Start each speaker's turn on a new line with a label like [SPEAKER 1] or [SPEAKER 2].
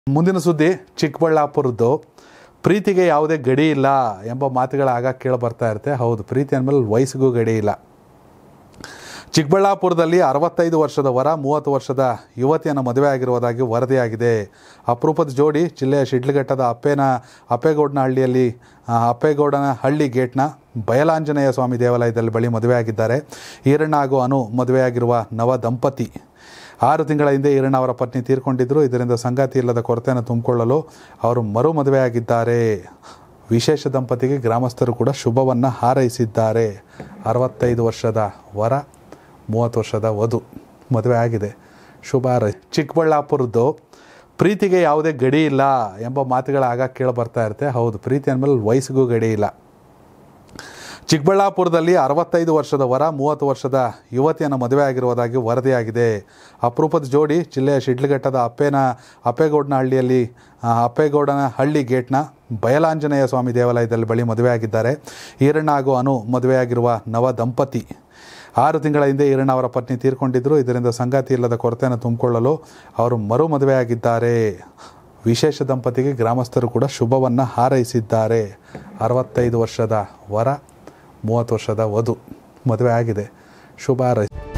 [SPEAKER 1] ಮುಂದಿನ ಸುದ್ದಿ ಚಿಕ್ಕಬಳ್ಳಾಪುರದ್ದು. ಪ್ರೀತಿಗೆ ಯಾವುದೇ ಗಡಿ ಇಲ್ಲ ಎಂಬ ಮಾತುಗಳು ಆಗ ಕೇಳಿ ಬರ್ತಾ ಇರುತ್ತೆ. ಹೌದು, ಪ್ರೀತಿ ಅಂದಮೇಲೆ ವಯಸ್ಸಿಗೂ ಗಡಿ ಇಲ್ಲ. ಚಿಕ್ಕಬಳ್ಳಾಪುರದಲ್ಲಿ 65 ವರ್ಷದ ವರ 30 ವರ್ಷದ ಯುವತಿಯನ್ನು ಮದುವೆ ಆಗಿರುವುದಾಗಿ ವರದಿಯಾಗಿದೆ. ಅಪರೂಪದ ಜೋಡಿ ಜಿಲ್ಲೆಯ ಶಿಡ್ಲಘಟ್ಟದ ಅಪ್ಪೇಗೌಡನ ಹಳ್ಳಿ ಗೇಟ್ನ ಬಯಲಾಂಜನೇಯ ಸ್ವಾಮಿ ದೇವಾಲಯದಲ್ಲಿ ಬಳಿ ಮದುವೆಯಾಗಿದ್ದಾರೆ. ಈರಣ್ಣ ಹಾಗೂ ಅನು ಮದುವೆಯಾಗಿರುವ ನವ ದಂಪತಿ. 6 ತಿಂಗಳ ಹಿಂದೆ ಈರಣ್ಣ ಅವರ ಪತ್ನಿ ತೀರ್ಕೊಂಡಿದ್ದರು. ಇದರಿಂದ ಸಂಗಾತಿ ಇಲ್ಲದ ಕೊರತೆಯನ್ನು ತುಂಬಿಕೊಳ್ಳಲು ಅವರು ಮರು ಮದುವೆಯಾಗಿದ್ದಾರೆ. ವಿಶೇಷ ದಂಪತಿಗೆ ಗ್ರಾಮಸ್ಥರು ಕೂಡ ಶುಭವನ್ನು ಹಾರೈಸಿದ್ದಾರೆ. 65 ವರ್ಷದ ವರ 30 ವರ್ಷದ ವಧು ಮದುವೆ ಆಗಿದೆ. ಶುಭ ಹಾರೈ. ಚಿಕ್ಕಬಳ್ಳಾಪುರದ್ದು. ಪ್ರೀತಿಗೆ ಯಾವುದೇ ಗಡಿ ಇಲ್ಲ ಎಂಬ ಮಾತುಗಳು ಆಗ ಕೇಳಿ ಬರ್ತಾ ಇರುತ್ತೆ. ಹೌದು, ಪ್ರೀತಿ ಅಂದಮೇಲೆ ವಯಸ್ಸಿಗೂ ಗಡಿ ಇಲ್ಲ. ಚಿಕ್ಕಬಳ್ಳಾಪುರದಲ್ಲಿ 65 ವರ್ಷದ ವರ 30 ವರ್ಷದ ಯುವತಿಯನ್ನು ಮದುವೆ ಆಗಿರುವುದಾಗಿ ವರದಿಯಾಗಿದೆ. ಅಪರೂಪದ ಜೋಡಿ ಜಿಲ್ಲೆಯ ಶಿಡ್ಲಘಟ್ಟದ ಅಪ್ಪೇಗೌಡನ ಹಳ್ಳಿ ಗೇಟ್ನ ಬಯಲಾಂಜನೇಯ ಸ್ವಾಮಿ ದೇವಾಲಯದಲ್ಲಿ ಬಳಿ ಮದುವೆಯಾಗಿದ್ದಾರೆ. ಈರಣ್ಣ ಹಾಗೂ ಅನು ಮದುವೆಯಾಗಿರುವ ನವ ದಂಪತಿ. 6 ತಿಂಗಳ ಹಿಂದೆ ಈರಣ್ಣ ಅವರ ಪತ್ನಿ ತೀರ್ಕೊಂಡಿದ್ದರು. ಇದರಿಂದ ಸಂಗಾತಿ ಇಲ್ಲದ ಕೊರತೆಯನ್ನು ತುಂಬಿಕೊಳ್ಳಲು ಅವರು ಮರು ಮದುವೆಯಾಗಿದ್ದಾರೆ. ವಿಶೇಷ ದಂಪತಿಗೆ ಗ್ರಾಮಸ್ಥರು ಕೂಡ ಶುಭವನ್ನು ಹಾರೈಸಿದ್ದಾರೆ. 65 ವರ್ಷದ ವರ 30 ವರ್ಷದ ವಧು ಮದುವೆ ಆಗಿದೆ. ಶುಭ ಹಾರೈಸಿ.